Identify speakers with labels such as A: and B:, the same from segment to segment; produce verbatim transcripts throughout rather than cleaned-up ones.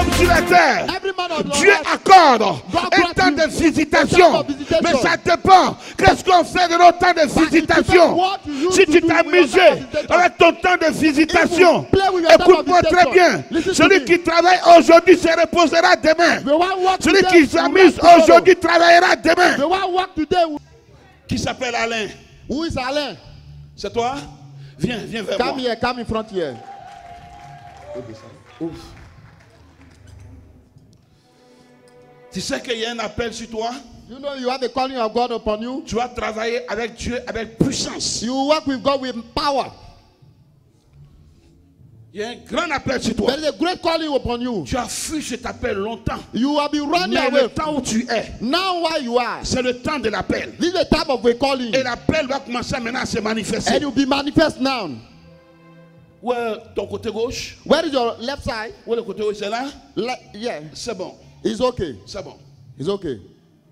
A: homme sur la terre, Dieu accorde un temps de visitation. Mais ça dépend. Qu'est-ce qu'on fait de notre temps de visitation? Si tu t'es amusé avec ton temps de visitation, écoute-moi très bien. Celui qui travaille aujourd'hui se reposera demain. Celui qui s'amuse aujourd'hui travaillera demain. Qui s'appelle Alain?
B: Où est Alain?
A: C'est toi? Viens, viens vers
B: come
A: moi.
B: Here, come in front here.
A: Ouf. Tu sais qu'il y a un appel sur toi?
B: You know you have a calling of God upon you.
A: Tu vas travailler avec Dieu avec puissance.
B: You work with God with power.
A: Il y a un grand appel sur toi.
B: There is a great calling upon you.
A: Tu as fui cet appel longtemps.
B: You have been running
A: Mais
B: away.
A: le temps où tu es,
B: Now where you are,
A: c'est le temps de l'appel.
B: this is the time of a calling.
A: Et l'appel va commencer maintenant à se manifester.
B: And you be manifest now.
A: Où est ton côté gauche?
B: Where is your left side?
A: Où est le côté gauche? C'est là?
B: Le yeah.
A: C'est bon.
B: It's okay.
A: C'est bon.
B: It's okay.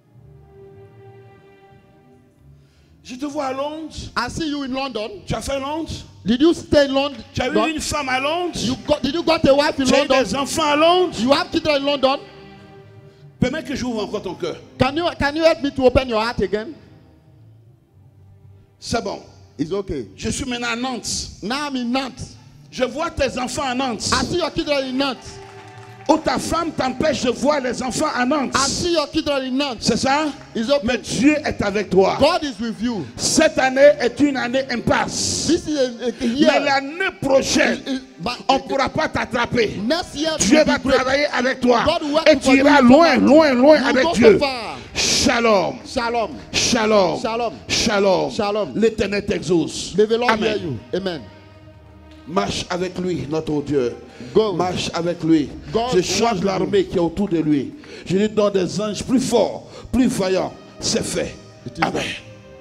A: Je te vois à Londres.
B: I see you in London.
A: Tu as fait Londres?
B: Did you stay in London?
A: Tu as eu une femme à Londres?
B: You got, did you got a wife in
A: Tu as eu
B: London?
A: des enfants à Londres?
B: You have children in London?
A: Permets que j'ouvre encore ton cœur.
B: Can you can you help me to open your heart again?
A: C'est bon.
B: It's okay.
A: Je suis maintenant à Nantes.
B: Now I'm in Nantes.
A: Je vois tes enfants à Nantes.
B: I see your children in Nantes.
A: Où ta femme t'empêche de voir les enfants à Nantes.
B: I see your children in Nantes.
A: C'est ça?
B: It's okay.
A: Mais Dieu est avec toi.
B: God is with you.
A: Cette année est une année impasse.
B: This is a, a year.
A: Mais l'année prochaine,
B: It- it- but-
A: on ne pourra pas t'attraper.
B: Next year
A: Dieu
B: will
A: va
B: be great.
A: travailler avec toi.
B: God will work
A: Et tu
B: for you
A: iras
B: so
A: loin,
B: much.
A: loin, loin
B: You
A: avec
B: go so
A: Dieu.
B: far.
A: Shalom.
B: Shalom.
A: Shalom.
B: Shalom.
A: Shalom.
B: Shalom.
A: L'Éternel t'exauce.
B: May the Lord
A: Amen.
B: hear you. Amen.
A: Marche avec lui, notre Dieu.
B: Go.
A: Marche avec lui.
B: God
A: Je change
B: walk
A: l'armée qui est autour de lui. Je lui donne des anges plus forts, plus vaillants. C'est fait.
B: It is
A: Amen.
B: done.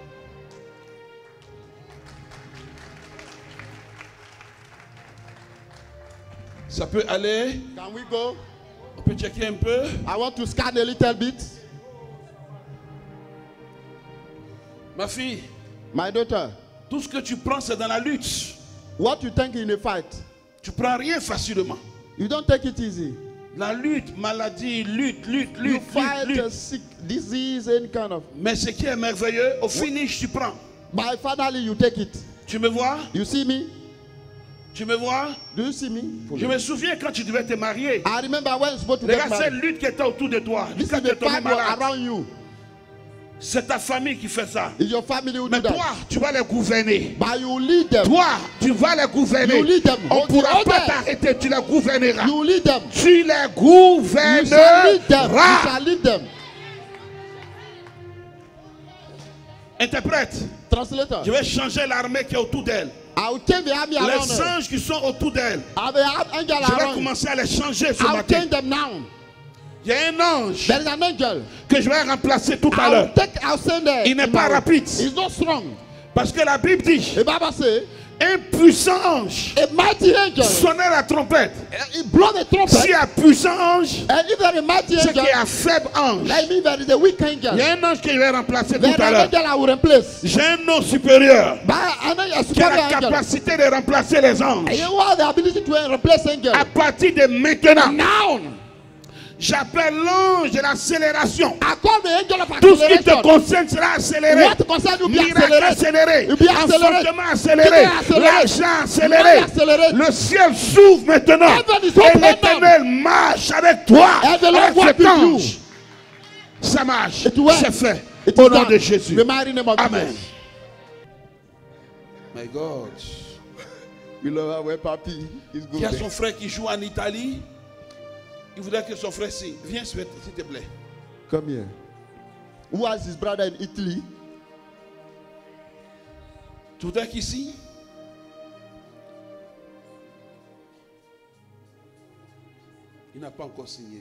A: Ça peut aller.
B: Can we go?
A: On peut checker un peu.
B: I want to scan a little bit.
A: Ma fille,
B: My daughter,
A: tout ce que tu prends, c'est dans la lutte.
B: what you think in a fight?
A: Tu prends rien facilement.
B: You don't take it easy.
A: La lutte, maladie, lutte, lutte,
B: You
A: lutte,
B: fight
A: lutte,
B: a
A: lutte.
B: sick disease, any kind of.
A: Mais ce qui est merveilleux, au finish, tu prends.
B: But finally you take it.
A: Tu me vois?
B: You see me?
A: Tu me vois?
B: Do you see me?
A: Je me souviens quand tu devais te marier.
B: I remember when you're supposed to get
A: Regarde cette
B: married.
A: lutte qui était autour de toi.
B: This
A: Quand
B: is
A: tu es
B: the
A: tombé
B: fight war
A: malade.
B: around you.
A: C'est ta famille qui fait ça.
B: It's your family who
A: Mais
B: do
A: toi,
B: that.
A: tu vas les gouverner.
B: But you lead them.
A: Toi, tu vas les gouverner.
B: You lead them.
A: On ne
B: Hold
A: pourra
B: the
A: pas
B: others.
A: t'arrêter, tu les gouverneras.
B: You lead them.
A: Tu les
B: You shall lead them. You
A: gouverneras.
B: shall lead them.
A: Interprète.
B: Translator.
A: Je vais changer l'armée qui est autour d'elle.
B: I will change the army around
A: Les
B: them.
A: anges qui sont autour d'elle.
B: I will have angel
A: Je vais
B: around.
A: commencer à les changer ce
B: I will
A: matin.
B: change them now.
A: Il y a un ange
B: There is an angel.
A: que je vais remplacer tout à
B: I
A: l'heure.
B: will take. I'll send there.
A: Il n'est pas rapide.
B: He's not strong.
A: Parce que la Bible dit,
B: The Bible says
A: un puissant ange
B: a mighty angel.
A: sonnait la trompette.
B: He blow the trumpet.
A: S'il y a un puissant ange,
B: And if there is a mighty
A: c'est
B: angel,
A: qu'il y a un faible ange.
B: that means there is a weak angel.
A: Il y a un ange que je vais remplacer
B: There is
A: tout à
B: an
A: l'heure.
B: angel I will replace.
A: J'ai un nom supérieur
B: But an angel, a
A: qui a la
B: superior angel.
A: capacité de remplacer les anges.
B: And you have the ability to replace angel.
A: À partir de maintenant,
B: Now,
A: j'appelle l'ange de l'accélération.
B: I call the angel of
A: Tout ce qui te
B: acceleration.
A: concerne sera accéléré.
B: What concern you be
A: Miracle
B: accelerated.
A: accéléré.
B: You be accelerated.
A: Enfantement accéléré.
B: Kidney accéléré.
A: L'argent accéléré.
B: Money accéléré.
A: Le ciel s'ouvre maintenant.
B: Heaven is
A: Et
B: open
A: l'Éternel marche avec toi.
B: And the Lord
A: Avec
B: walk
A: cet
B: with you.
A: ange. Ça marche.
B: It works.
A: C'est fait.
B: It
A: Au
B: is
A: nom
B: done.
A: de Jésus.
B: The mighty name of
A: Amen.
B: Jesus.
A: My God.
B: We love our papi. He's
A: Il y a
B: good.
A: son frère qui joue en Italie. Il voudrait que son frère signe. Viens, s'il te plaît.
B: Come here. Who has his brother in Italy?
A: Tu voudrais qu'il signe? Il n'a pas encore signé.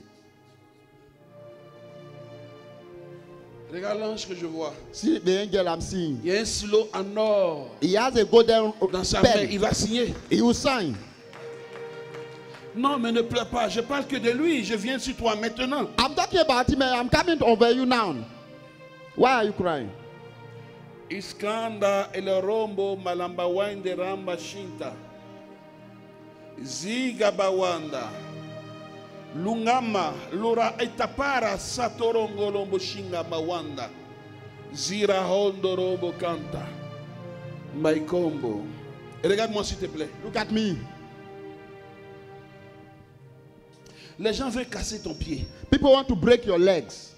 A: Regarde l'ange que je vois.
B: See the angel I'm seeing.
A: Il y a un stylo en or
B: He has a golden
A: dans sa main.
B: pen.
A: Il va signer.
B: He will sign.
A: Non, mais ne pleure pas. Je parle que de lui. Je viens sur toi maintenant.
B: I'm talking about him. I'm coming over you now. Why are you crying?
A: Iskanda el rombo malamba wande ramba shinta. Ziga bawanda. Lungama, Lura Etapara, Satorongolombo Shinga Mawanda, Zira Hondorobo Kanta, Maikombo. Regarde-moi s'il te plaît.
B: Look at me.
A: Les gens veulent casser ton pied.
B: People want to break your legs.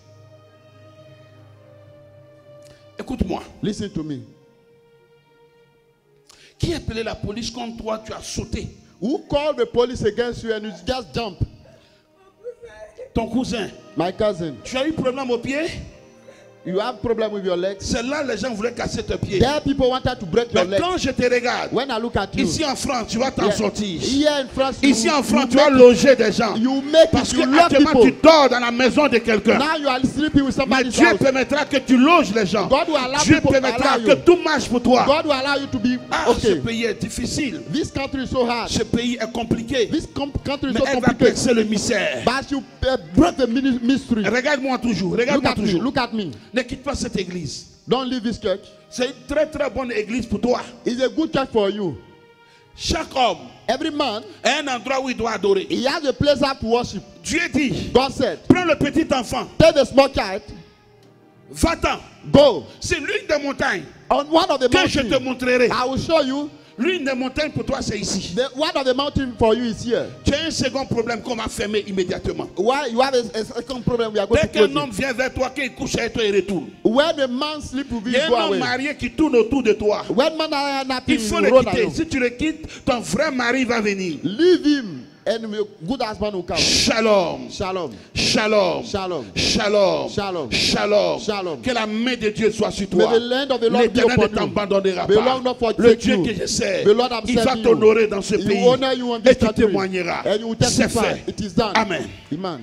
A: Écoute-moi.
B: Listen to me.
A: Qui a appelé la police contre toi? Tu as sauté.
B: Who called the police against you and you just jump?
A: Ton cousin.
B: My cousin.
A: Tu as eu problème au pied?
B: You have problem with your legs.
A: C'est là les gens voulaient casser tes pieds.
B: There people wanted to break your
A: Mais
B: legs.
A: quand je te regarde,
B: when I look at you,
A: ici en France, tu vas t'en
B: yeah,
A: sortir.
B: Here in France,
A: Ici
B: you,
A: en France,
B: you
A: tu vas loger des gens.
B: You make
A: Parce
B: it,
A: que
B: you love
A: actuellement, tu
B: people.
A: dors dans la maison de quelqu'un.
B: Now you are sleeping with
A: Mais
B: somebody's
A: Dieu
B: house.
A: permettra que tu loges les gens.
B: God will allow
A: Dieu
B: people
A: permettra
B: allow
A: que
B: you.
A: tout marche pour toi.
B: God will allow you to be
A: Ah, ce
B: okay.
A: pays est difficile.
B: This country is so hard.
A: Ce pays est compliqué.
B: This com country is
A: Mais
B: so
A: elle va
B: complicated.
A: percer le mystère.
B: But you uh, break the mystery.
A: Regarde-moi toujours.
B: Look
A: Regarde-moi
B: at me.
A: toujours.
B: Look at me.
A: Ne quitte pas cette église.
B: Don't leave this church.
A: C'est une très très bonne église pour toi.
B: It's a good church for you.
A: Chaque homme
B: Every man,
A: a un endroit où il doit adorer.
B: he has a place to worship.
A: Dieu dit,
B: God said,
A: prends le petit enfant,
B: take the small child,
A: va-t'en.
B: go.
A: C'est l'une des montagnes
B: On one of the
A: que je te
B: mountains,
A: montrerai.
B: I will show you.
A: L'une des montagnes pour toi, c'est ici.
B: The, one of the mountain for you is here.
A: Tu as un second problème qu'on va fermer immédiatement.
B: Why you have a, a second problem? We are going
A: Dès
B: to close
A: qu'un homme
B: it.
A: vient vers toi, qu'il couche avec toi, il retourne.
B: When a man sleep with
A: Il
B: you,
A: y a
B: go
A: un homme
B: away.
A: marié qui tourne autour de toi.
B: When man are napping,
A: Il faut
B: you
A: le
B: run
A: quitter.
B: alone.
A: Si tu le quittes, ton vrai mari va venir.
B: Leave him, and a good husband will come.
A: Shalom.
B: Shalom.
A: Shalom.
B: Shalom.
A: Shalom.
B: Shalom.
A: Shalom.
B: Shalom.
A: Que la main de Dieu soit sur
B: May
A: toi.
B: the land of the Lord be
A: L'Éternel ne
B: upon you.
A: t'abandonnera
B: May the
A: pas.
B: Lord not forsake
A: Le Dieu
B: you.
A: que je sais,
B: The Lord I'm
A: il va
B: serving
A: t'honorer
B: you.
A: dans ce
B: He will
A: pays.
B: honor you in
A: Et
B: this
A: tu
B: country.
A: témoigneras.
B: And you will
A: C'est
B: testify.
A: fait.
B: It is done.
A: Amen.
B: Amen.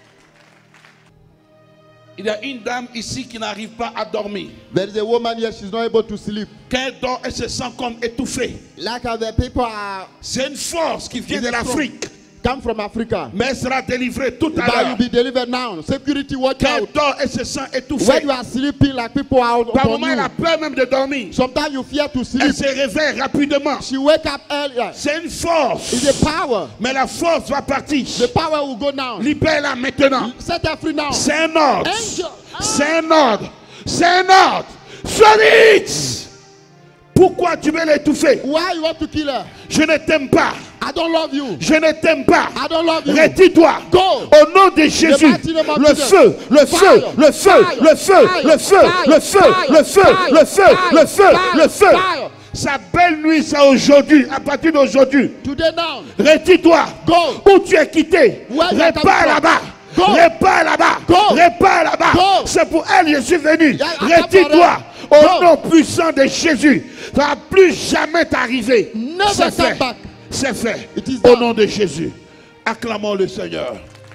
A: Il y a une dame ici qui n'arrive pas à dormir.
B: There is a woman here, she's not able to sleep.
A: Quand elle dort, elle se sent comme étouffée.
B: Like how the people are
A: C'est une force qui vient
B: Is
A: de
B: it
A: l'Afrique.
B: come from Africa.
A: Mais elle sera délivrée tout à
B: But
A: l'heure.
B: you'll be delivered now. Security, watch
A: Quand elle
B: out.
A: dort, elle se sent
B: When
A: étouffée.
B: you are sleeping, like people are
A: Par
B: upon
A: moment, elle a
B: you.
A: peur même de dormir.
B: Sometimes you fear to
A: Elle
B: sleep.
A: se réveille rapidement.
B: She wake up early.
A: C'est une force.
B: It's a power.
A: Mais la force va partir.
B: The power will go down.
A: Libère-la maintenant.
B: Set her free now.
A: C'est un ordre.
B: Angel.
A: C'est un ordre. C'est un ordre. Solide. Pourquoi tu veux l'étouffer?
B: Why you want to kill her?
A: Je ne t'aime pas.
B: I don't love you.
A: Je ne t'aime pas.
B: I don't love you.
A: Retire-toi.
B: Go.
A: Au nom de Jésus.
B: mighty name of
A: Le
B: Jesus.
A: feu, le feu,
B: Fire.
A: le feu,
B: Fire.
A: le feu,
B: Fire.
A: le feu,
B: Fire.
A: le feu,
B: Fire.
A: le feu,
B: Fire.
A: le feu,
B: Fire.
A: le feu,
B: Fire.
A: le feu.
B: Fire.
A: Sa belle nuit, c'est aujourd'hui. À partir d'aujourd'hui.
B: Today now.
A: Retire-toi.
B: Go.
A: Où tu es quitté.
B: Where you are
A: Repars
B: coming from.
A: là-bas.
B: Go.
A: Repars là-bas.
B: Go.
A: Repars là-bas.
B: Go.
A: C'est pour elle que je suis venu.
B: Yeah, I come
A: Retire-toi.
B: for her.
A: Au
B: Go.
A: nom puissant de Jésus. Ça ne va plus jamais t'arriver.
B: Never
A: C'est
B: come
A: fait.
B: back.
A: C'est fait.
B: It is
A: Au
B: done.
A: nom de Jésus. Acclamons le Seigneur.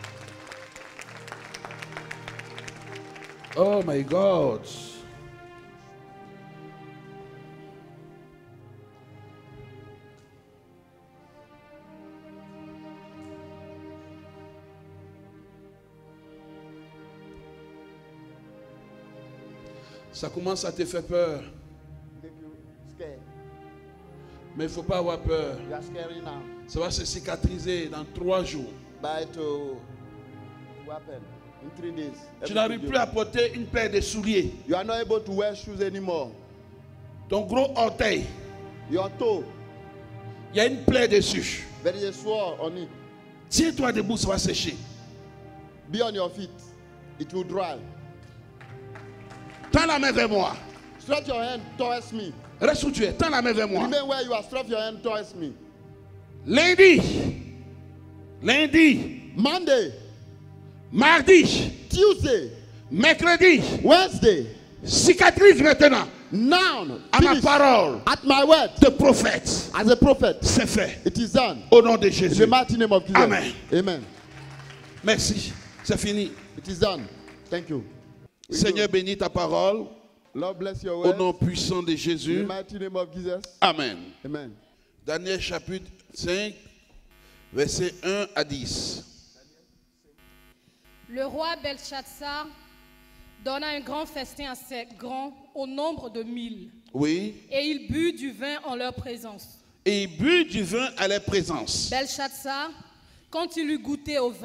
A: Oh my God. Ça commence à te faire peur. Mais il ne faut pas avoir peur.
B: You are scary now.
A: Ça va se cicatriser dans trois jours.
B: But to happen in three days.
A: Tu n'arrives plus à porter une paire de souliers.
B: You are not able to wear shoes anymore.
A: Ton gros orteil,
B: Your toe,
A: il y a une plaie dessus.
B: there is a sore on it.
A: Tiens-toi debout, ça va sécher.
B: Be on your feet. It will dry.
A: Tends la main vers moi.
B: Stretch your hand towards me.
A: Reste où tu es. Tends la main vers moi.
B: Remain where you are. Stretch your hand towards me.
A: Lundi. Lundi.
B: Monday,
A: Mardi.
B: Tuesday,
A: Mercredi.
B: Wednesday.
A: Cicatrise maintenant.
B: Now,
A: À ma
B: finish.
A: parole
B: At my word,
A: de prophète.
B: as a prophet,
A: C'est fait.
B: it is done.
A: Au nom de
B: In the
A: Jésus.
B: mighty name of Jesus.
A: Amen.
B: Amen.
A: Merci. C'est fini.
B: It is done. Thank you.
A: Seigneur, bénis ta parole.
B: Lord bless your
A: Au
B: word.
A: nom puissant de
B: In the
A: Jésus.
B: mighty name of Jesus.
A: Amen.
B: Amen.
A: Daniel chapitre cinq, versets un à dix.
C: Le roi Belshazzar donna un grand festin à ses grands au nombre de mille.
A: Oui.
C: Et il but du vin en leur présence.
A: Et il but du vin à leur présence.
C: Belshazzar, quand il eut goûté au vin,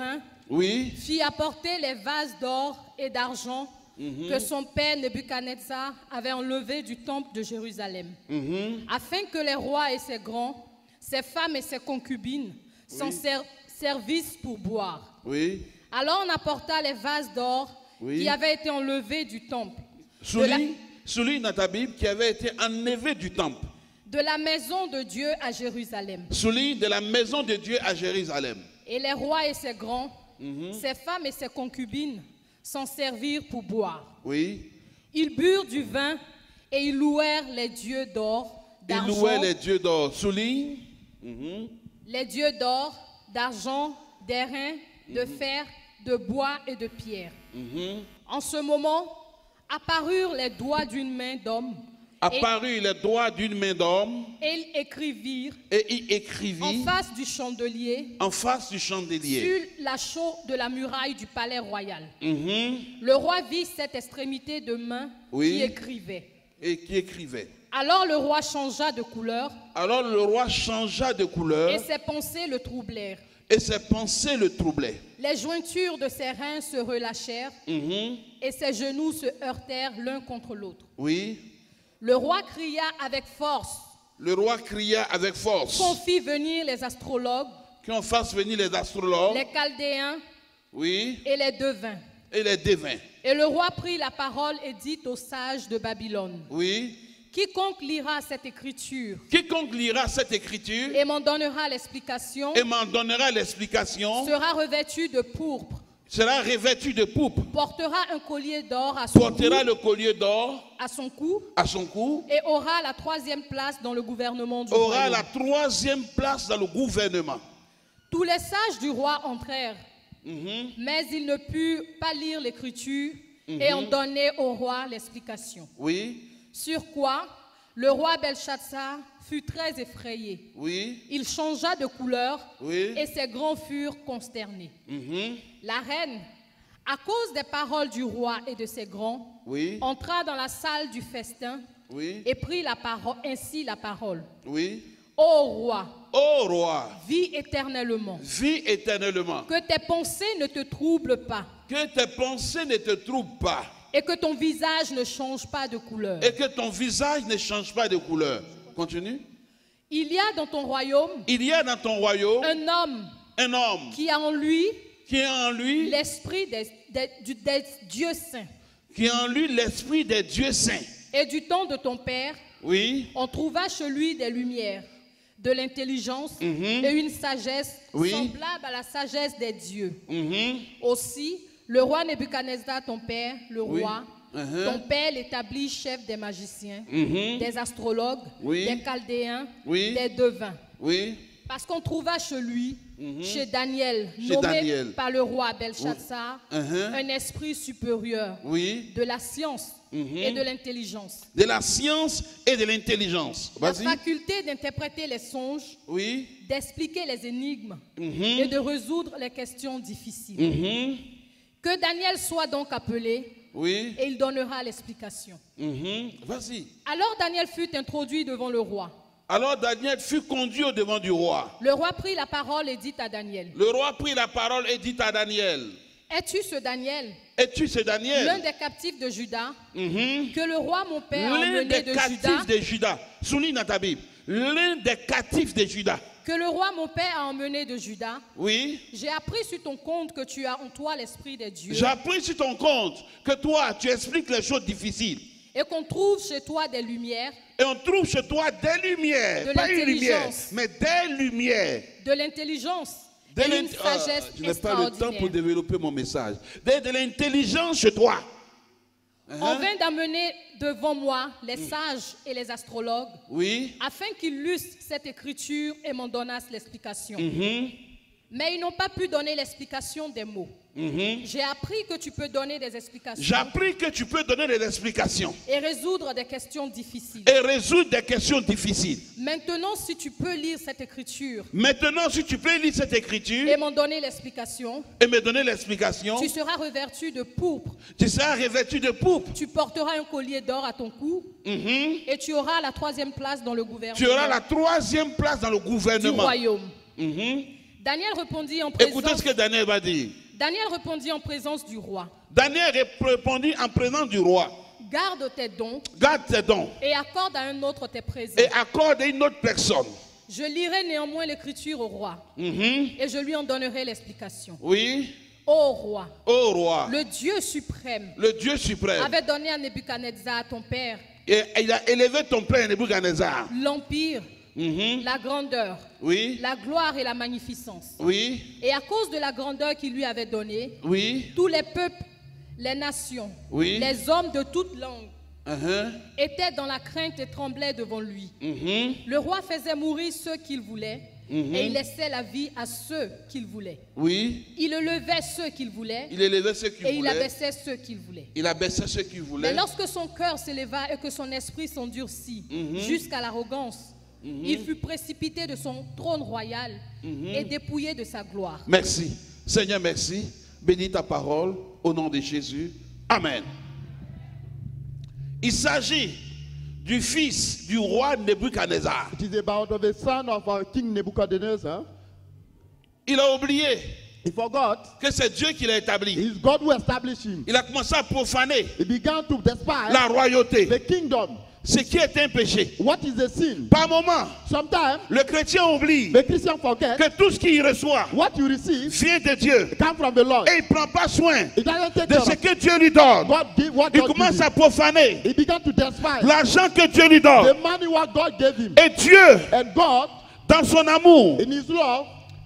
A: oui,
C: fit apporter les vases d'or et d'argent mm-hmm. que son père Nebuchadnezzar avait enlevés du temple de Jérusalem, mm-hmm. afin que les rois et ses grands, ses femmes et ses concubines oui. s'en ser servissent pour boire. Oui. Alors on apporta les vases d'or oui. qui avaient été enlevés du temple.
A: Souligne, souligne dans ta Bible qui avait été enlevé du temple.
C: De la maison de Dieu à Jérusalem.
A: Souligne de la maison de Dieu à Jérusalem.
C: Et les rois et ses grands, mm-hmm. ses femmes et ses concubines s'en servirent pour boire. Oui. Ils burent du vin et ils louèrent les dieux d'or, d'argent.
A: Ils louaient les dieux d'or. Souligne.
C: Mm-hmm. Les dieux d'or, d'argent, d'airain, mm-hmm. de fer, de bois et de pierre. Mm-hmm. En ce moment, apparurent les doigts d'une main d'homme.
A: Apparut les doigts d'une main d'homme.
C: Et ils écrivirent.
A: Et ils écrivirent.
C: En face du chandelier.
A: En face du chandelier.
C: Sur la chaux de la muraille du palais royal.
A: Mm-hmm.
C: Le roi vit cette extrémité de main oui. qui écrivait.
A: Et qui écrivait.
C: Alors le roi changea de couleur.
A: Alors le roi changea de couleur.
C: Et ses pensées le troublèrent.
A: Et ses pensées le troublaient.
C: Les jointures de ses reins se relâchèrent. Mm-hmm. Et ses genoux se heurtèrent l'un contre l'autre. Oui. Le roi cria avec force.
A: Le roi cria avec force.
C: Qu'on fit venir les astrologues.
A: Qu'on fasse venir les astrologues.
C: Les chaldéens.
A: Oui.
C: Et les devins.
A: Et les devins.
C: Et le roi prit la parole et dit aux sages de Babylone.
A: Oui.
C: Quiconque lira cette écriture.
A: Quiconque lira cette écriture.
C: Et m'en donnera l'explication.
A: Et m'en donnera l'explication.
C: Sera revêtu de pourpre.
A: Sera revêtu de pourpre.
C: Portera un collier d'or à son
A: Portera
C: cou.
A: le collier d'or
C: à son cou.
A: À son cou.
C: Et aura la troisième place dans le gouvernement du
A: aura
C: royaume.
A: la troisième place dans le gouvernement.
C: Tous les sages du roi entrèrent. Mm-hmm. Mais ils ne purent pas lire l'écriture mm-hmm. et en donner au roi l'explication. Oui. Sur quoi le roi Belshazzar fut très effrayé. Oui. Il changea de couleur oui. et ses grands furent consternés. Mm-hmm. La reine, à cause des paroles du roi et de ses grands, oui. entra dans la salle du festin oui. et prit la parole, ainsi la parole. Oui. Ô roi,
A: ô roi,
C: vis éternellement.
A: Vis éternellement.
C: Que tes pensées ne te troublent pas.
A: Que tes pensées ne te troublent pas.
C: Et que ton visage ne change pas de couleur.
A: Et que ton visage ne change pas de couleur. Continue.
C: Il y a dans ton royaume.
A: Il y a dans ton royaume.
C: Un homme.
A: Un homme.
C: Qui a en lui.
A: Qui a en lui.
C: L'esprit des, des, des, des dieux saints.
A: Qui a en lui l'esprit des dieux saints.
C: Et du temps de ton père. Oui. On trouva chez lui des lumières, de l'intelligence mm-hmm. et une sagesse oui. semblable à la sagesse des dieux. Mm-hmm. Aussi. Le roi Nebuchadnezzar, ton père, le roi, oui. uh-huh. ton père l'établit chef des magiciens, uh-huh. des astrologues, oui. des chaldéens, oui. des devins. Oui. Parce qu'on trouva chez lui, uh-huh. chez Daniel, chez nommé Daniel. par le roi Belshazzar, uh-huh. un esprit supérieur oui. de la science uh-huh. et de l'intelligence.
A: De la science et de l'intelligence.
C: La faculté d'interpréter les songes, oui. d'expliquer les énigmes uh-huh. et de résoudre les questions difficiles. Uh-huh. Que Daniel soit donc appelé oui. et il donnera l'explication. Mm-hmm.
A: Vas-y.
C: Alors Daniel fut introduit devant le roi.
A: Alors Daniel fut conduit au devant du roi.
C: Le roi prit la parole et dit à Daniel.
A: Le roi prit la parole et dit à Daniel.
C: Es-tu ce Daniel?
A: Es-tu ce Daniel?
C: L'un des captifs de Juda mm-hmm. que le roi mon père a emmené de Juda. L'un des captifs
A: de Juda. Souligne dans ta Bible. L'un des captifs de Juda.
C: Que le roi mon père a emmené de Juda.
A: Oui.
C: J'ai appris sur ton compte que tu as en toi l'esprit des dieux.
A: J'ai appris sur ton compte que toi tu expliques les choses difficiles.
C: Et qu'on trouve chez toi des lumières.
A: Et on trouve chez toi des lumières.
C: De
A: pas une lumière, mais des lumières.
C: De l'intelligence. De une sagesse
A: euh, je n'ai pas le temps pour développer mon message. De, de l'intelligence chez toi.
C: Uh-huh. On vint d'amener devant moi les sages et les astrologues oui. afin qu'ils lussent cette écriture et m'en donnassent l'explication. Mm-hmm. Mais ils n'ont pas pu donner l'explication des mots. Mm-hmm. J'ai appris que tu peux donner des explications.
A: J'ai appris que tu peux donner des explications.
C: Et résoudre des questions difficiles.
A: Et résoudre des questions difficiles.
C: Maintenant, si tu peux lire cette écriture.
A: Maintenant, si tu peux lire cette écriture.
C: Et m'en donner l'explication.
A: Et me donner l'explication.
C: Tu seras revêtu de pourpre.
A: Tu seras revêtu de pourpre.
C: Tu porteras un collier d'or à ton cou. Mm-hmm. Et tu auras la troisième place dans le gouvernement.
A: Tu auras la troisième place dans le gouvernement.
C: Du royaume.
A: Mm-hmm.
C: Daniel répondit en présence.
A: Écoutez ce que Daniel va dire.
C: Daniel répondit en présence du roi.
A: Daniel répondit en présence du roi.
C: Garde tes dons.
A: Garde tes dons.
C: Et accorde à un autre tes présents.
A: Et accorde à une autre personne.
C: Je lirai néanmoins l'écriture au roi. Mm-hmm. Et je lui en donnerai l'explication.
A: Oui.
C: Ô roi.
A: Ô roi.
C: Le Dieu suprême.
A: Le Dieu suprême.
C: Avait donné à Nebuchadnezzar ton père.
A: Et il a élevé ton père Nebuchadnezzar.
C: L'empire. Mm-hmm. La grandeur,
A: oui.
C: La gloire et la magnificence.
A: Oui.
C: Et à cause de la grandeur qu'il lui avait donnée,
A: oui.
C: Tous les peuples, les nations,
A: oui.
C: Les hommes de toute langue
A: uh-huh.
C: étaient dans la crainte et tremblaient devant lui.
A: Mm-hmm.
C: Le roi faisait mourir ceux qu'il voulait mm-hmm. et il laissait la vie à ceux qu'il voulait.
A: Oui.
C: Il élevait ceux qu'il voulait,
A: il élevait ceux qu'il
C: et
A: voulait.
C: il abaissait ceux qu'il voulait.
A: Il abaissait ceux qu'il voulait.
C: Mais lorsque son cœur s'éleva et que son esprit s'endurcit mm-hmm. jusqu'à l'arrogance, Mm-hmm. il fut précipité de son trône royal mm-hmm. et dépouillé de sa gloire.
A: Merci. Seigneur, merci. Bénis ta parole au nom de Jésus. Amen. Il s'agit du fils du roi Nebuchadnezzar.
B: It is about the son of our King Nebuchadnezzar.
A: Il a oublié
B: He forgot
A: que c'est Dieu qui l'a établi.
B: It is God who established him.
A: Il a commencé à profaner
B: He began to despise
A: la royauté.
B: The kingdom.
A: Ce qui est un péché.
B: What is the sin?
A: Par moment,
B: sometimes
A: le chrétien oublie
B: the Christian forget
A: que tout ce qu'il reçoit
B: what you receive
A: vient de Dieu.
B: Come from the Lord.
A: Et il ne prend pas soin
B: It doesn't take
A: de ce que Dieu lui donne.
B: God give, what
A: il
B: God
A: commence
B: give
A: à profaner
B: He began to despise
A: l'argent que Dieu lui donne.
B: the money what God gave him.
A: Et Dieu,
B: and God,
A: dans son amour,
B: in his love,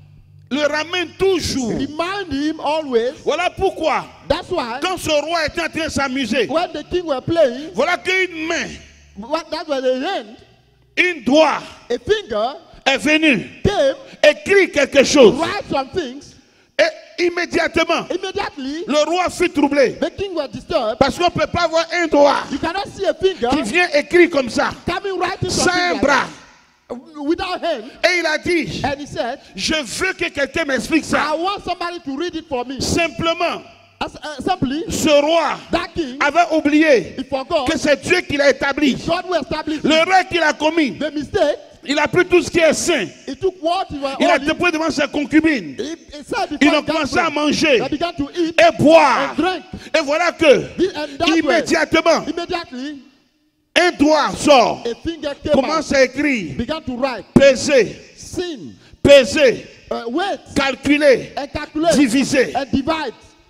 A: le ramène toujours.
B: Remind him always.
A: Voilà pourquoi,
B: That's why,
A: quand ce roi était en train de s'amuser,
B: when the king were playing,
A: voilà qu'une main,
B: what, that was the hand,
A: une doigt
B: a finger
A: est venue,
B: came,
A: écrit quelque chose.
B: write some things.
A: Et immédiatement,
B: Immediately,
A: le roi fut troublé.
B: The king was disturbed.
A: Parce qu'on ne peut pas voir un doigt
B: You cannot see a finger
A: qui vient écrit comme ça,
B: coming right in
A: sans un bras.
B: Without hand.
A: Et il a dit,
B: And he said,
A: je veux que quelqu'un m'explique ça.
B: I want somebody to read it for me.
A: Simplement,
B: As, uh, simply,
A: ce roi
B: that king,
A: avait oublié
B: he forgot
A: que c'est Dieu qui l'a établi.
B: God will establish
A: L'erreur qu'il a commis,
B: the mistake.
A: Il a pris tout ce qui est saint.
B: He took what he was
A: Il a
B: holding.
A: été pris devant ses concubines.
B: He, he said before
A: Ils
B: he
A: ont
B: got
A: commencé à
B: bread,
A: manger
B: they began to eat
A: et boire.
B: and drink.
A: Et voilà que,
B: The- and that
A: immédiatement,
B: way, immediately,
A: un doigt sort.
B: a finger came
A: Commence
B: out,
A: à écrire,
B: began to write,
A: peser,
B: sin,
A: peser,
B: uh, wait,
A: calculer,
B: and calculate,
A: diviser.
B: and divide.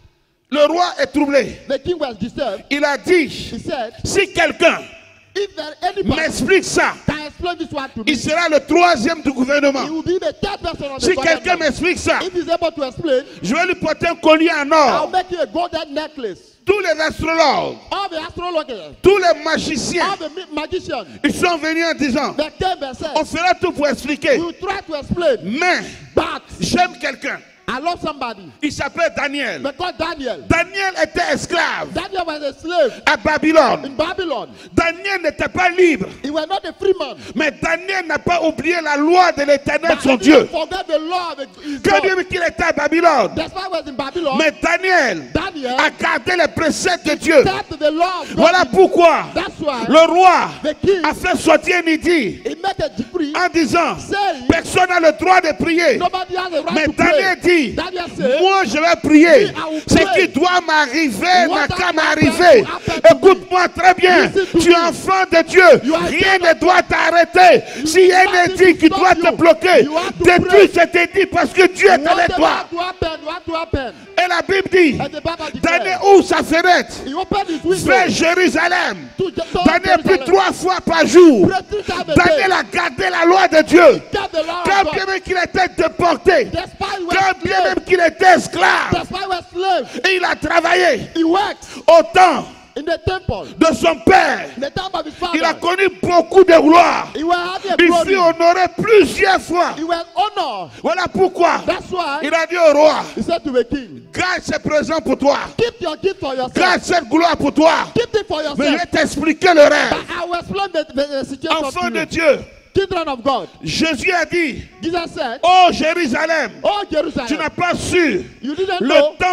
A: Le roi est troublé.
B: The king was disturbed.
A: Il a dit,
B: He said,
A: si quelqu'un
B: if there anybody
A: m'explique ça,
B: can explain this one to me,
A: il sera le troisième du
B: he
A: gouvernement.
B: will be the third person on the
A: Si quelqu'un
B: government.
A: m'explique ça,
B: If he's able to explain,
A: je vais lui porter un collier en
B: I'll
A: or.
B: make you a golden necklace.
A: Tous les astrologues,
B: All the astrologers,
A: tous les magiciens,
B: all the ma- magicians,
A: ils sont venus en disant,
B: they came and said,
A: on fera tout pour expliquer.
B: we will try to explain,
A: Mais
B: but
A: j'aime quelqu'un.
B: I love somebody.
A: Il s'appelle Daniel.
B: Because Daniel,
A: Daniel était esclave
B: Daniel was a slave
A: à Babylone.
B: in Babylon.
A: Daniel n'était pas libre.
B: He was not a free man.
A: Mais Daniel n'a pas oublié la loi de l'Éternel,
B: But
A: son
B: he
A: Dieu.
B: didn't forget the law of his
A: Que
B: God.
A: Dieu qu'il était à Babylone.
B: That's why he was in Babylon.
A: Mais Daniel
B: Daniel
A: a gardé les préceptes de Dieu.
B: kept the law of God.
A: Voilà pourquoi
B: That's why
A: le roi
B: the king,
A: a fait sortir un édit
B: he made a decree
A: en disant,
B: saying,
A: personne n'a le droit de prier.
B: nobody has the right
A: Mais
B: to
A: Daniel
B: pray.
A: dit,
B: Daniel said,
A: moi je vais prier.
B: I will
A: Ce
B: pray.
A: qui doit m'arriver
B: What
A: n'a
B: that
A: qu'à
B: will
A: m'arriver.
B: happen to me.
A: Écoute-moi très bien.
B: Listen to
A: Tu es
B: me.
A: enfant de Dieu.
B: You are
A: Rien
B: child
A: ne doit t'arrêter. S'il y a un
B: nothing
A: édit
B: to
A: qui
B: stop
A: doit
B: you.
A: te bloquer,
B: You have to
A: détruis
B: pray.
A: cet édit parce que Dieu est avec
B: whatever
A: toi.
B: had to happen, what to happen.
A: Et la Bible dit,
B: And the Bible
A: Daniel
B: declares,
A: ouvre sa fenêtre
B: he opened his window
A: vers Jérusalem.
B: to to
A: Daniel prie
B: Jerusalem.
A: trois fois par jour.
B: Pray three times a
A: Daniel
B: day.
A: a gardé la loi de Dieu.
B: Kept the law
A: Quand
B: of
A: bien
B: God.
A: même qu'il était déporté,
B: Despite he was
A: quand bien
B: slave,
A: même qu'il était esclave,
B: despite he was slave,
A: et il a travaillé
B: he worked
A: au temps
B: in the temple.
A: de son père.
B: In the time of his
A: Il a
B: father,
A: connu beaucoup de gloire.
B: he was having a
A: Il
B: glory.
A: fut honoré plusieurs fois.
B: He was honored.
A: Voilà pourquoi
B: That's why
A: il a dit au roi,
B: he said to the king,
A: garde ce présent pour toi.
B: keep your gift for yourself.
A: Garde cette gloire pour toi.
B: Keep it for
A: Mais je
B: yourself.
A: vais t'expliquer le rêve.
B: But I will explain the, the, the situation
A: Enfant
B: to
A: de
B: you.
A: Dieu,
B: Children of God.
A: Jésus a dit,
B: Jesus said,
A: oh Jérusalem,
B: oh
A: tu
B: Jerusalem,
A: n'as pas su
B: you didn't
A: le
B: know
A: temps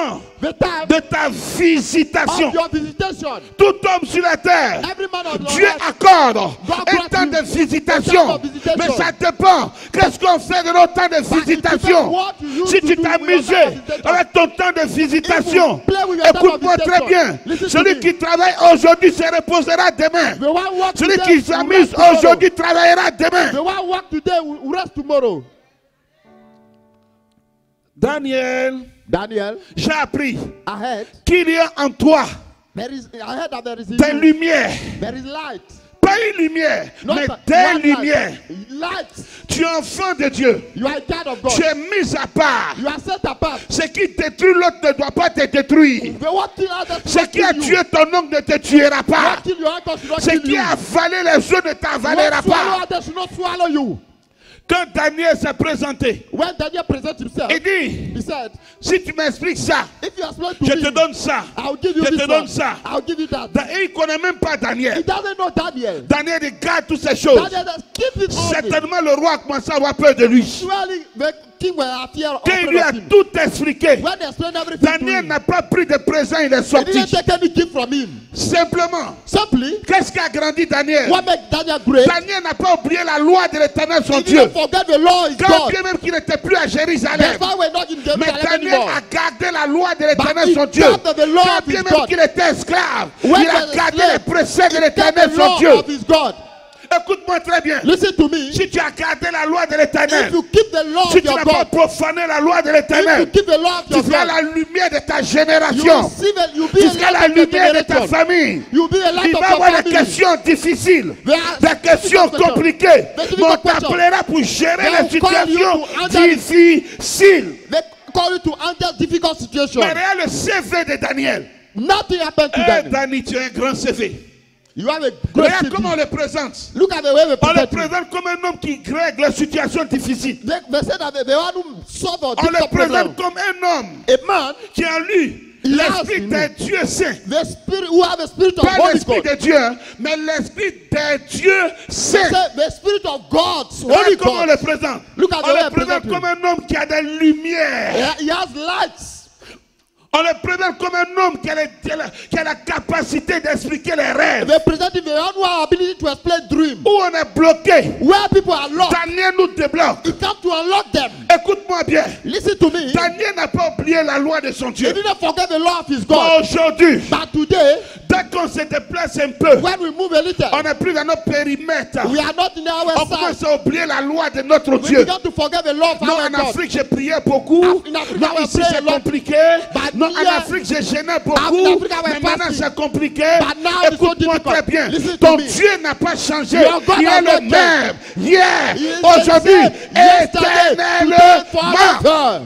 A: de ta visitation. Tout homme sur la terre, Dieu accorde un temps de visitation. Mais ça dépend. Qu'est-ce qu'on fait de notre temps de visitation? Si tu t'amuses avec ton temps de visitation, écoute-moi très bien. Celui qui travaille aujourd'hui se reposera demain. Celui qui s'amuse aujourd'hui travaillera demain. Daniel,
B: Daniel,
A: j'ai appris qu'il y a en toi des lumières. Pas une lumière,
B: Not
A: mais
B: a-
A: des
B: one
A: lumières.
B: light.
A: Tu es enfant de Dieu.
B: You are a child of God.
A: Tu es mis à part.
B: You are set apart.
A: Ce qui détruit l'autre ne doit pas te détruire.
B: The what kill others
A: Ce
B: will
A: qui a
B: kill
A: tué
B: you.
A: ton oncle ne te tuera pas.
B: What kill your uncle should not
A: Ce
B: kill
A: qui
B: you.
A: a avalé les eaux ne t'avalera
B: What swallow
A: pas.
B: others should not swallow you.
A: Quand Daniel s'est présenté,
B: When Daniel presents himself,
A: il dit,
B: he said,
A: si tu m'expliques ça,
B: if you explain to
A: je
B: me,
A: te donne ça.
B: I'll give you
A: Je
B: this
A: te
B: one.
A: donne ça.
B: I'll give you that.
A: Da- Et il ne connaît même pas
B: He
A: Daniel.
B: doesn't know Daniel.
A: Daniel regarde toutes ces choses.
B: Daniel says, keep it on.
A: Certainement le roi a commencé à avoir peur de lui.
B: Surely the king will appear
A: Quand il lui a
B: of him.
A: tout expliqué,
B: When they explain everything to
A: Daniel
B: him,
A: n'a pas pris de présent, il est
B: he
A: sorti.
B: didn't take any gift from him.
A: Simplement,
B: Simply,
A: qu'est-ce qui a grandi Daniel?
B: what makes Daniel great?
A: Daniel n'a pas oublié la loi de l'Éternel, son
B: He
A: Dieu.
B: didn't forget the law is
A: Quand
B: God.
A: bien même qu'il n'était plus à Jérusalem.
B: That's why we're not in
A: Mais
B: Jerusalem
A: Daniel
B: anymore.
A: a gardé la loi de
B: But
A: l'Éternel,
B: he
A: son Dieu.
B: kept the law
A: Quand
B: of
A: bien
B: his
A: même
B: God.
A: qu'il était esclave,
B: When
A: il a
B: he was
A: gardé
B: slave,
A: les préceptes de
B: He kept
A: l'Éternel,
B: the
A: son
B: law
A: Dieu.
B: of his God.
A: Écoute-moi très bien.
B: Listen to me.
A: Si tu as gardé la loi de
B: If
A: l'Éternel,
B: you keep the law
A: si
B: of
A: tu
B: your
A: n'as pas
B: God,
A: profané la loi de
B: if you
A: l'Éternel,
B: keep the law of
A: tu
B: your
A: seras
B: God,
A: la lumière de ta
B: you
A: génération.
B: receive it. You be
A: Tu
B: a
A: seras la
B: light of your
A: lumière de ta
B: generation.
A: famille.
B: You be a light
A: Il
B: of
A: va y
B: your
A: avoir des
B: family.
A: questions difficiles,
B: There are
A: des questions
B: difficult questions.
A: compliquées.
B: Very
A: Mais on
B: difficult questions.
A: t'appellera pour gérer
B: They
A: les
B: will call you
A: situations
B: to handle-
A: difficiles.
B: They call you to handle difficult situations.
A: Mais regarde le C V de Daniel.
B: Nothing happened to
A: Eh,
B: them.
A: Dani, tu as un grand C V.
B: You have a great
A: Regarde
B: C V.
A: comment on le présente.
B: Look at the way we
A: On le
B: present you.
A: présente comme un homme qui règle les situations difficiles.
B: They, they said that they, they want to solve a
A: On le
B: difficult
A: présente
B: problem.
A: comme un homme
B: A man,
A: qui a lu
B: Il a
A: l'esprit
B: in
A: des
B: him.
A: dieux saints.
B: the spirit who have a spirit of
A: Pas
B: Holy
A: l'esprit
B: God.
A: de Dieu, hein, mais l'esprit des dieux
B: They
A: saints.
B: said the spirit of God,
A: Regarde
B: Holy
A: comment on
B: God.
A: le présente.
B: Look at
A: On
B: the way I
A: le présente
B: present
A: comme
B: him.
A: un homme qui a des lumières.
B: He he has lights.
A: On le présente comme un homme qui a, les- qui a la, qui a la capacité d'expliquer les rêves.
B: They present him the one who has ability to explain dream.
A: Où on est bloqué,
B: Where people are locked,
A: Daniel nous débloque.
B: he comes to unlock them.
A: Écoute-moi bien.
B: Listen to me.
A: Daniel n'a pas oublié la loi de son
B: He
A: Dieu.
B: didn't forget the law of his
A: Mais
B: God.
A: aujourd'hui,
B: But today,
A: dès qu'on se déplace un peu,
B: when we move a little,
A: on n'est plus dans notre périmètre.
B: we are not in our
A: On
B: side.
A: commence à oublier la loi de notre
B: We
A: Dieu.
B: begin to forget the law of
A: Non,
B: our
A: en
B: God.
A: Afrique, j'ai prié beaucoup.
B: Af- in Africa,
A: Non,
B: we
A: ici,
B: pray a
A: c'est
B: lot.
A: compliqué.
B: But
A: Non, en
B: here-
A: Afrique, j'ai gêné
B: in
A: beaucoup.
B: Africa, we
A: Mais maintenant,
B: fasting.
A: c'est compliqué.
B: But now it's so
A: Écoute-moi
B: difficult.
A: très bien.
B: Listen to
A: Ton
B: me.
A: Dieu n'a pas changé.
B: Your God
A: Il
B: has
A: est
B: not
A: le même. Hier,
B: He is the
A: aujourd'hui,
B: same yesterday, today,
A: éternellement.
B: forever.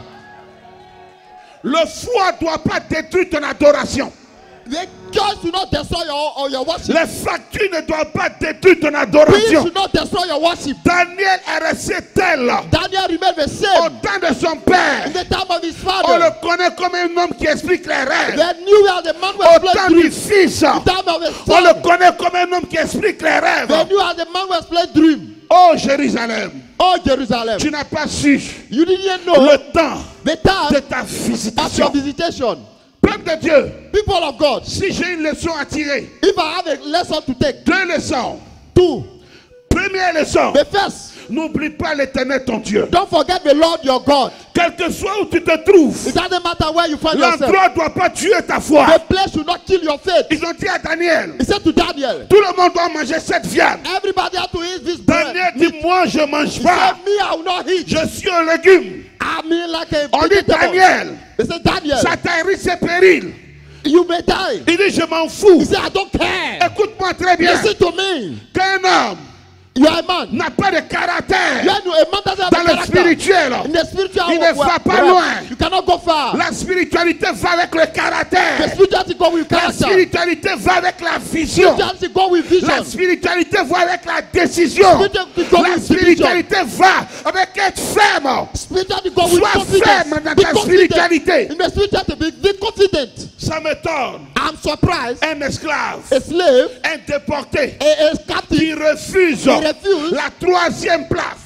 A: Le froid ne doit pas détruire ton adoration.
B: The church should not destroy your, or your worship.
A: Les fractures ne doivent pas détruire ton
B: We
A: adoration.
B: should not destroy your worship.
A: Daniel est resté tel.
B: Daniel remained the
A: Au
B: same
A: temps de son père,
B: in the time of his
A: on le
B: father.
A: connaît comme un homme qui explique les rêves.
B: They knew as the man who
A: Au
B: explained
A: temps du
B: dreams.
A: fils,
B: In the time of his
A: on le
B: son.
A: connaît comme un homme qui explique les rêves.
B: They knew as the man who explained dream.
A: Oh Jérusalem,
B: Oh Jerusalem.
A: tu n'as pas su
B: You didn't know
A: le temps
B: the time
A: de ta
B: of your
A: visitation.
B: visitation.
A: Peuple de Dieu,
B: People of God,
A: si j'ai une leçon à tirer,
B: if I have a lesson to take,
A: deux leçons.
B: two.
A: Première leçon,
B: The first,
A: n'oublie pas l'Éternel ton Dieu.
B: don't forget the Lord your God.
A: Quel que soit où tu te trouves,
B: It doesn't matter where you find yourself.
A: l'endroit ne doit pas tuer ta foi.
B: The place should not kill your faith.
A: Ils ont dit à Daniel,
B: He said to Daniel,
A: tout le monde doit manger cette viande.
B: everybody has to eat this bread.
A: Daniel dit, moi je ne mange
B: He
A: pas.
B: said, me, I will not eat.
A: Je suis un légume.
B: I mean like a
A: On dit
B: vegetable.
A: Daniel,
B: He said, Daniel,
A: Satan risque et péril.
B: you may die.
A: Il dit, je m'en fous.
B: He said, I don't care.
A: Écoute-moi très bien.
B: Listen to me.
A: Qu'un homme
B: You are a man.
A: n'a pas de
B: You
A: caractère
B: are no- a man doesn't have
A: dans
B: a
A: le
B: character.
A: spirituel.
B: In the spiritual
A: Il ne
B: world,
A: va pas
B: realm,
A: loin.
B: you cannot go far.
A: La spiritualité va avec le
B: The
A: caractère.
B: spirituality go with
A: La
B: character.
A: spiritualité va avec la vision.
B: Spirituality go with vision.
A: La spiritualité va avec la décision.
B: Spirituality go
A: La
B: with
A: spiritualité va avec être ferme.
B: Spirituality go with
A: Sois
B: confidence.
A: ferme dans
B: Be
A: ta
B: confident.
A: spiritualité.
B: In the spirituality, be, be confident.
A: Ça m'étonne.
B: I'm surprised.
A: Un esclave,
B: A slave,
A: un déporté
B: a, a
A: qui
B: captive,
A: refuse
B: He refuse
A: la troisième place.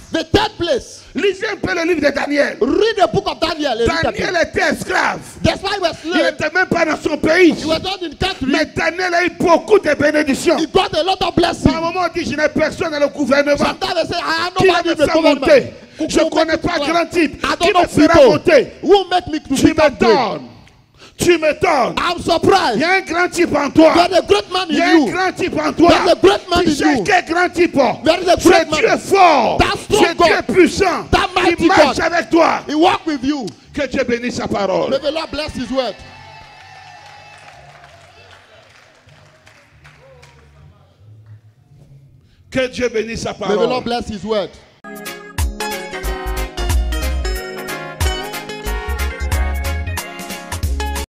B: The third place.
A: Lisez un peu le livre de Daniel.
B: Read the book of Daniel.
A: Daniel était esclave.
B: That's why he was slave.
A: Il n'était même pas dans son pays.
B: He was not in country.
A: Mais Daniel a eu beaucoup de bénédictions.
B: He got a lot of blessings.
A: Par un moment, on dit, je n'ai personne dans le gouvernement.
B: Sometimes they say, I have
A: Qui va
B: nobody in
A: me
B: the
A: faire
B: government.
A: monter? Je ne connais pas grand type.
B: I
A: Qui
B: don't know
A: me fera
B: people.
A: monter?
B: Who will make me to
A: Tu
B: become great?
A: m'étonnes. Tu m'étonnes.
B: I'm surprised.
A: Il y a un grand type en toi.
B: There's a great man
A: Il y a
B: in
A: un
B: you.
A: grand type en toi.
B: There's a great man
A: Tu
B: in
A: sais
B: you.
A: quel grand type?
B: There is a
A: Tu es
B: great man.
A: Dieu fort.
B: That
A: Tu es
B: strong God.
A: Dieu puissant.
B: That mighty
A: Il marche
B: God.
A: avec toi.
B: He walk with you.
A: Que Dieu bénisse sa parole.
B: May the Lord bless his word.
A: Que Dieu bénisse sa
B: May the Lord
A: parole.
B: bless his word.